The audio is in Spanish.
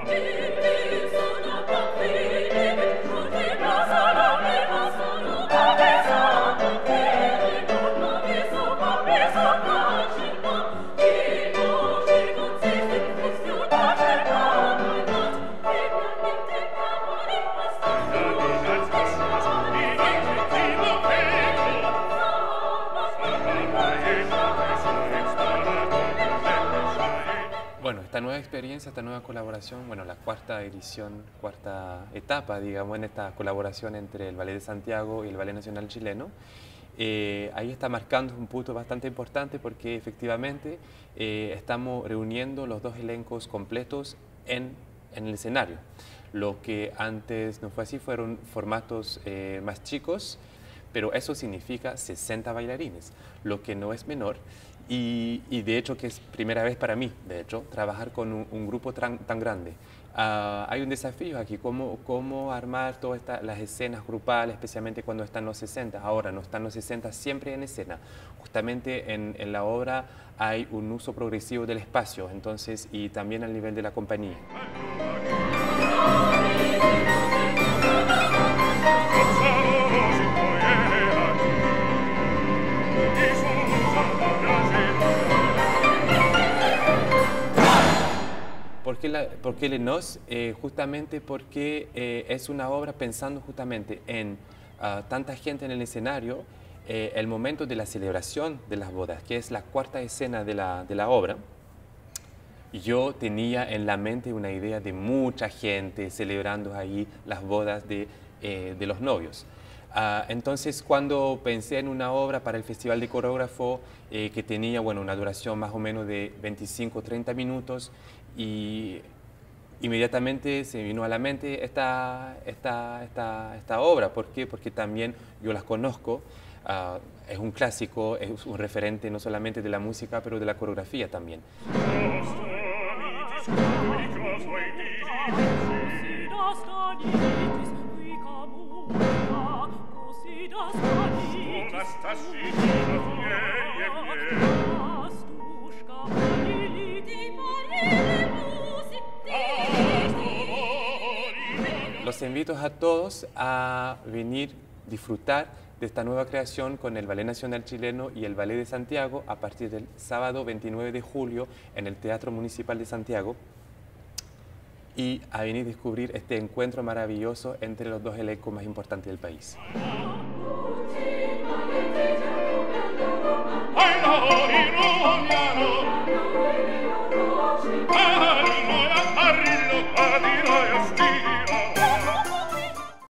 Bueno, esta nueva experiencia, esta nueva colaboración, bueno, la cuarta edición, cuarta etapa, digamos, en esta colaboración entre el Ballet de Santiago y el Ballet Nacional Chileno, ahí está marcando un punto bastante importante porque efectivamente estamos reuniendo los dos elencos completos en el escenario. Lo que antes no fue así, fueron formatos más chicos, pero eso significa 60 bailarines, lo que no es menor. Y de hecho que es primera vez para mí, de hecho, trabajar con un grupo tan grande. Hay un desafío aquí, cómo armar todas las escenas grupales, especialmente cuando están los 60. Ahora no están los 60 siempre en escena. Justamente en la obra hay un uso progresivo del espacio, entonces, y también al nivel de la compañía. ¿Por qué Les Noces? Justamente porque es una obra pensando justamente en tanta gente en el escenario, el momento de la celebración de las bodas, que es la cuarta escena de la obra. Yo tenía en la mente una idea de mucha gente celebrando ahí las bodas de los novios. Entonces, cuando pensé en una obra para el Festival de Coreógrafo que tenía, bueno, una duración más o menos de 25-30 minutos, y inmediatamente se me vino a la mente esta obra. ¿Por qué? Porque también yo las conozco, es un clásico, es un referente no solamente de la música, pero de la coreografía también. Los invito a todos a venir, disfrutar de esta nueva creación con el Ballet Nacional Chileno y el Ballet de Santiago a partir del sábado 29 de julio en el Teatro Municipal de Santiago, y a venir a descubrir este encuentro maravilloso entre los dos elencos más importantes del país. Arrivo,